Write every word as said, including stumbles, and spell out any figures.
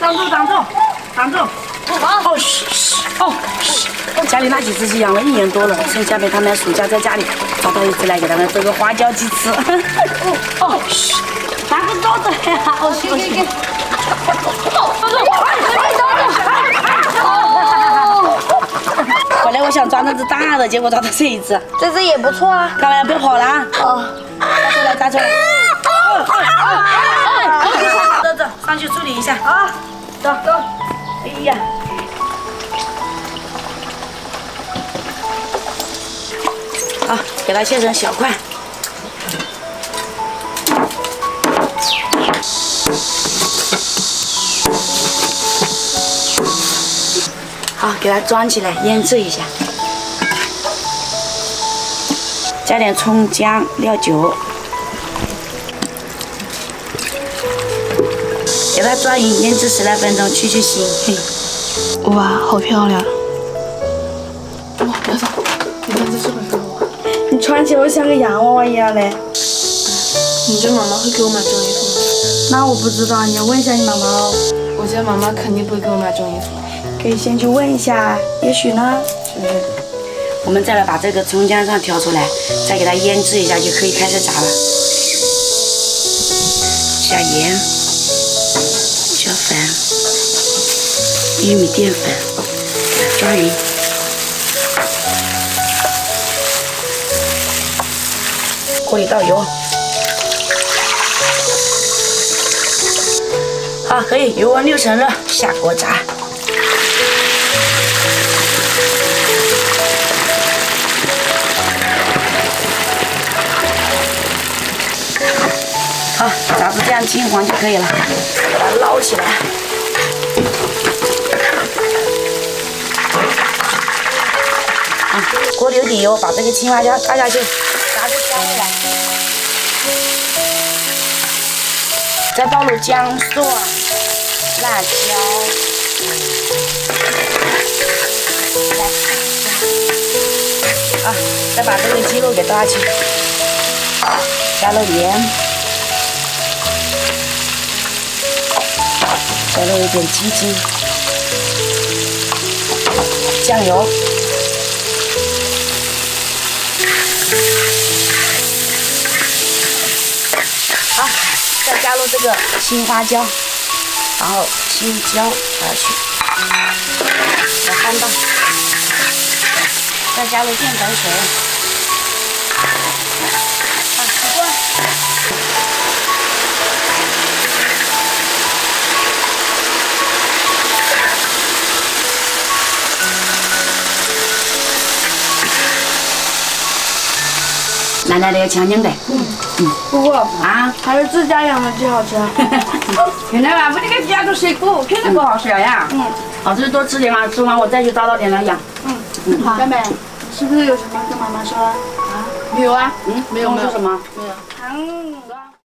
挡住，挡住，挡住！哦，嘘嘘，哦，嘘。家里那几只鸡养了一年多了，剩下被他们暑假在家里找到一只来给他们做个花椒鸡吃。哦哦，嘘，拿个刀子呀！哦，给给给。本来我想抓那只大的，结果抓到这一只。 这只也不错啊。 干嘛呀？不要跑了啊！哦，抓出来，抓出来。走走，上去处理一下啊！走走。哎呀！好，给它切成小块。好，给它装起来，腌制一下，加点葱姜料酒，给它抓匀，腌制十来分钟，去去腥。嘿， 哇，好漂亮！ 哇，表嫂，你看这是不是我？ 你穿起来像个洋娃娃一样嘞。 你觉得妈妈会给我买这种衣服吗？ 那我不知道，你要问一下你妈妈哦。 我觉得妈妈肯定不会给我买这种衣服。 可以先去问一下，也许呢。是不是？我们再来把这个葱姜蒜挑出来，再给它腌制一下，就可以开始炸了。加盐，加粉，玉米淀粉，给它抓匀。锅里倒油。好，可以，油温六成热，下锅炸。好，炸至这样金黄就可以了，把它捞起来。啊，锅里有点油，把这个青花椒倒下去，炸出香味来。再倒入姜蒜、辣椒，啊，再把这个鸡肉给倒下去，加入盐。加入一点鸡精、酱油，好，再加入这个青花椒，然后青椒下去，再翻动，再加入淀粉水，啊，起锅。奶奶的强劲的，嗯嗯， 不过啊， 还是自家养的鸡好吃。 现在嘛，我这个鸡啊都水果，肯定不好吃呀。嗯，好吃多吃点嘛，吃完我再去找到点来养。 嗯嗯，好。小美，是不是有什么跟妈妈说啊？ 没有啊， 嗯， 没有没有。 说什么？ 没有。 嗯。